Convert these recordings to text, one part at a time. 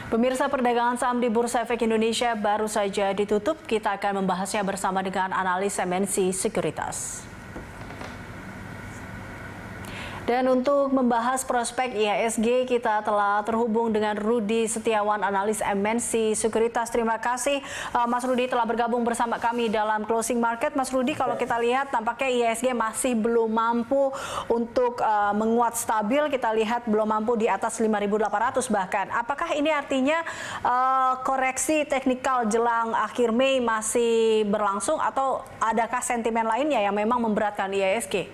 Pemirsa, perdagangan saham di Bursa Efek Indonesia baru saja ditutup. Kita akan membahasnya bersama dengan analis MNC Sekuritas. Dan untuk membahas prospek IHSG, kita telah terhubung dengan Rudi Setiawan, analis MNC Sekuritas. Terima kasih Mas Rudi telah bergabung bersama kami dalam Closing Market. Mas Rudi, kalau kita lihat tampaknya IHSG masih belum mampu untuk menguat stabil. Kita lihat belum mampu di atas 5.800 bahkan. Apakah ini artinya koreksi teknikal jelang akhir Mei masih berlangsung atau adakah sentimen lainnya yang memang memberatkan IHSG?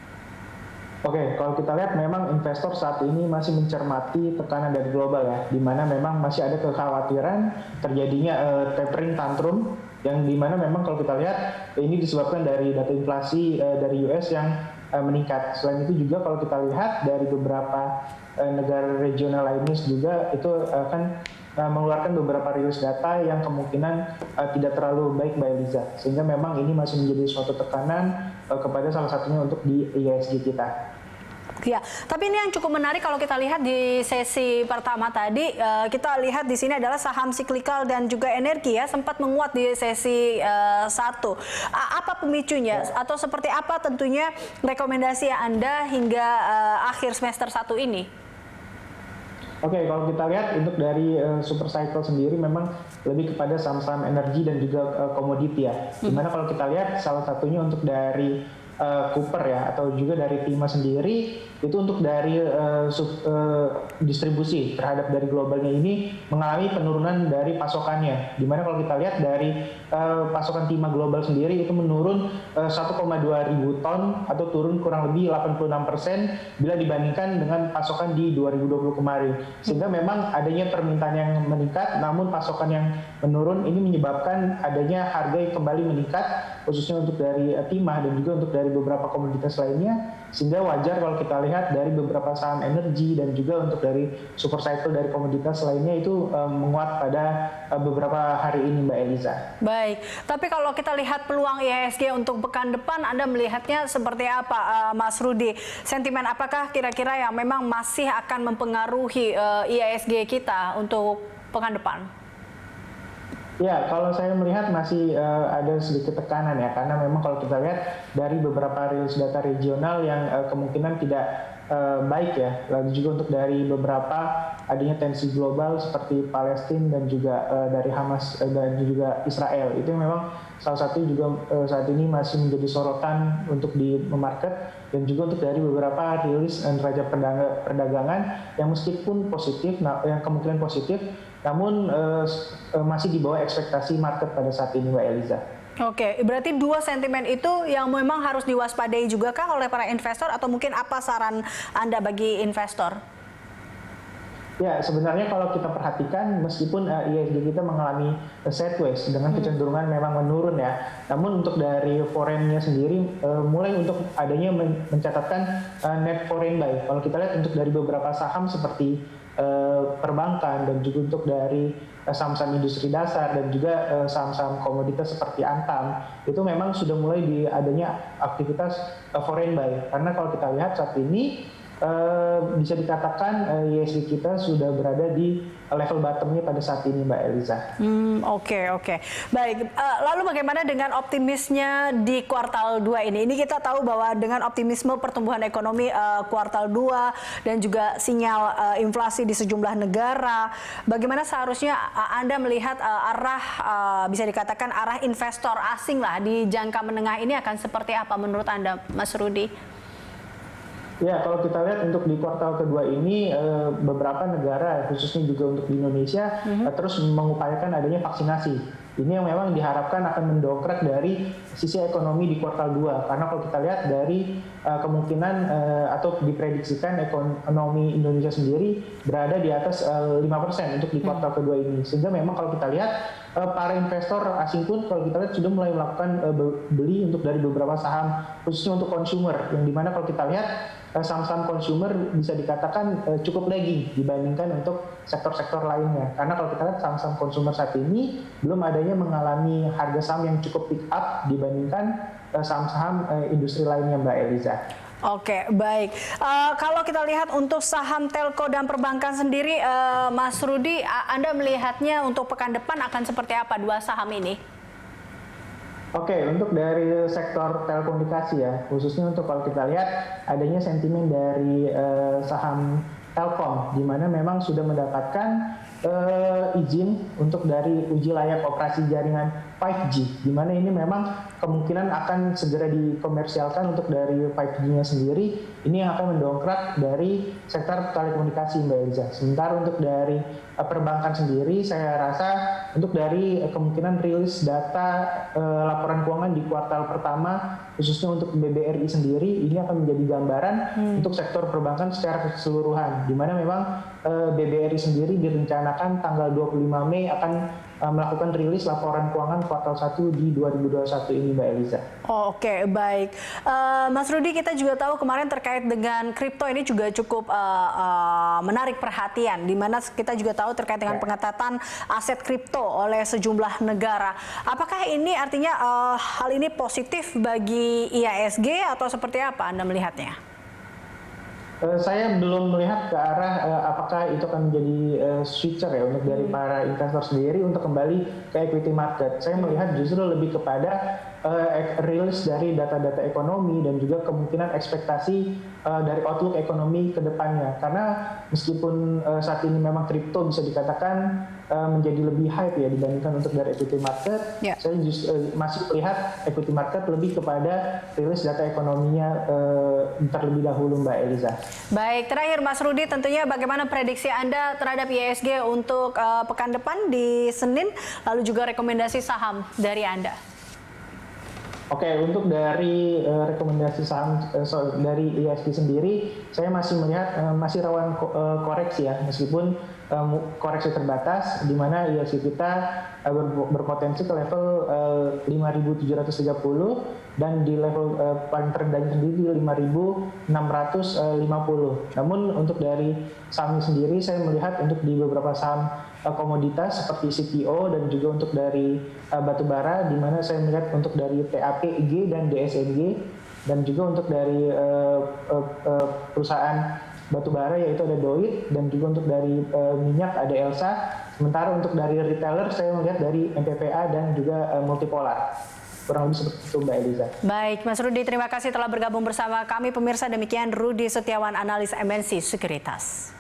Oke, kalau kita lihat memang investor saat ini masih mencermati tekanan dari global ya, di mana memang masih ada kekhawatiran terjadinya tapering tantrum, yang di mana memang kalau kita lihat ini disebabkan dari data inflasi dari US yang meningkat. Selain itu juga kalau kita lihat dari beberapa negara regional lainnya juga itu akan mengeluarkan beberapa rilis data yang kemungkinan tidak terlalu baik Mbak Eliza, sehingga memang ini masih menjadi suatu tekanan kepada salah satunya untuk di IHSG kita. Ya, tapi ini yang cukup menarik kalau kita lihat di sesi pertama tadi, kita lihat di sini adalah saham siklikal dan juga energi ya, sempat menguat di sesi 1. Apa pemicunya atau seperti apa tentunya rekomendasi Anda hingga akhir semester 1 ini? Oke, kalau kita lihat untuk dari super cycle sendiri memang lebih kepada saham-saham energi dan juga komoditi ya. Dimana kalau kita lihat salah satunya untuk dari Cooper ya, atau juga dari Tima sendiri, itu untuk dari distribusi terhadap dari globalnya ini mengalami penurunan dari pasokannya. Dimana kalau kita lihat dari pasokan Tima global sendiri itu menurun 1,2 ribu ton atau turun kurang lebih 86% bila dibandingkan dengan pasokan di 2020 kemarin. Sehingga memang adanya permintaan yang meningkat, namun pasokan yang menurun ini menyebabkan adanya harga yang kembali meningkat, khususnya untuk dari timah dan juga untuk dari beberapa komoditas lainnya, sehingga wajar kalau kita lihat dari beberapa saham energi dan juga untuk dari super cycle dari komoditas lainnya itu menguat pada beberapa hari ini Mbak Eliza. Baik, tapi kalau kita lihat peluang IHSG untuk pekan depan, Anda melihatnya seperti apa Mas Rudi? Sentimen apakah kira-kira yang memang masih akan mempengaruhi IHSG kita untuk pekan depan? Ya, kalau saya melihat masih ada sedikit tekanan ya, karena memang kalau kita lihat dari beberapa rilis data regional yang kemungkinan tidak baik ya, lalu juga untuk dari beberapa adanya tensi global seperti Palestina dan juga dari Hamas dan juga Israel, itu memang salah satu juga saat ini masih menjadi sorotan untuk di market, dan juga untuk dari beberapa rilis neraca perdagangan yang meskipun positif, yang kemungkinan positif, namun masih di bawah ekspektasi market pada saat ini Mbak Eliza. Oke, berarti dua sentimen itu yang memang harus diwaspadai juga kah oleh para investor, atau mungkin apa saran Anda bagi investor? Ya, sebenarnya kalau kita perhatikan meskipun IHSG kita mengalami sideways dengan kecenderungan memang menurun ya, namun untuk dari foreign-nya sendiri mulai untuk adanya mencatatkan net foreign buy. Kalau kita lihat untuk dari beberapa saham seperti perbankan dan juga untuk dari saham-saham industri dasar dan juga saham-saham komoditas seperti Antam, itu memang sudah mulai adanya aktivitas foreign buy. Karena kalau kita lihat saat ini bisa dikatakan IHSG kita sudah berada di level bottomnya pada saat ini Mbak Eliza. Oke. Baik, lalu bagaimana dengan optimisnya di kuartal 2 ini? Ini kita tahu bahwa dengan optimisme pertumbuhan ekonomi kuartal 2 dan juga sinyal inflasi di sejumlah negara, bagaimana seharusnya Anda melihat arah, bisa dikatakan arah investor asing lah di jangka menengah ini akan seperti apa menurut Anda, Mas Rudi? Ya, kalau kita lihat untuk di kuartal kedua ini beberapa negara, khususnya juga untuk di Indonesia, terus mengupayakan adanya vaksinasi. Ini yang memang diharapkan akan mendongkrak dari sisi ekonomi di kuartal 2. Karena kalau kita lihat dari kemungkinan atau diprediksikan ekonomi Indonesia sendiri berada di atas 5% untuk di kuartal kedua ini. Sehingga memang kalau kita lihat para investor asing pun kalau kita lihat sudah mulai melakukan beli untuk dari beberapa saham, khususnya untuk consumer, yang dimana kalau kita lihat saham-saham consumer bisa dikatakan cukup lagging dibandingkan untuk sektor-sektor lainnya. Karena kalau kita lihat saham-saham consumer saat ini belum adanya mengalami harga saham yang cukup pick up dibandingkan saham-saham industri lainnya Mbak Eliza. Oke, baik. Kalau kita lihat untuk saham telco dan perbankan sendiri, Mas Rudi, Anda melihatnya untuk pekan depan akan seperti apa dua saham ini? Oke, untuk dari sektor telekomunikasi ya, khususnya untuk kalau kita lihat adanya sentimen dari saham Telkom, di mana memang sudah mendapatkan izin untuk dari uji layak operasi jaringan 5G, di mana ini memang kemungkinan akan segera dikomersialkan untuk dari 5G-nya sendiri. Ini yang akan mendongkrak dari sektor telekomunikasi, Mbak Eliza. Sementara untuk dari perbankan sendiri, saya rasa untuk dari kemungkinan rilis data laporan keuangan di kuartal pertama, khususnya untuk BBRI sendiri, ini akan menjadi gambaran untuk sektor perbankan secara keseluruhan, di mana memang BBRI sendiri direncanakan tanggal 25 Mei akan melakukan rilis laporan keuangan kuartal 1 di 2021 ini, Mbak Eliza. Oke, baik. Mas Rudi, kita juga tahu kemarin terkait dengan kripto ini juga cukup menarik perhatian, di mana kita juga tahu terkait dengan pengetatan aset kripto oleh sejumlah negara. Apakah ini artinya hal ini positif bagi IHSG atau seperti apa Anda melihatnya? Saya belum melihat ke arah apakah itu akan menjadi switcher ya untuk dari para investor sendiri untuk kembali ke equity market. Saya melihat justru lebih kepada rilis dari data-data ekonomi dan juga kemungkinan ekspektasi dari outlook ekonomi ke depannya. Karena meskipun saat ini memang kripto bisa dikatakan menjadi lebih hype ya dibandingkan untuk dari equity market, saya masih melihat equity market lebih kepada rilis data ekonominya terlebih dahulu, Mbak Eliza. Baik, terakhir Mas Rudi, tentunya bagaimana prediksi Anda terhadap IHSG untuk pekan depan di Senin, lalu juga rekomendasi saham dari Anda? Oke, untuk dari rekomendasi saham dari IHSG sendiri, saya masih melihat masih rawan koreksi ya, meskipun koreksi terbatas, di mana IHSG kita berpotensi ke level 5.730 dan di level paling terendahnya sendiri 5.650. Namun untuk dari saham sendiri, saya melihat untuk di beberapa saham komoditas seperti CPO dan juga untuk dari batubara, di mana saya melihat untuk dari TAPG dan DSNG, dan juga untuk dari perusahaan batubara yaitu ada Doit, dan juga untuk dari minyak ada Elsa. Sementara untuk dari retailer saya melihat dari MPPA dan juga Multipolar. Kurang lebih seperti itu, Mbak Eliza. Baik, Mas Rudi, terima kasih telah bergabung bersama kami. Pemirsa, demikian Rudi Setiawan, analis MNC Sekuritas.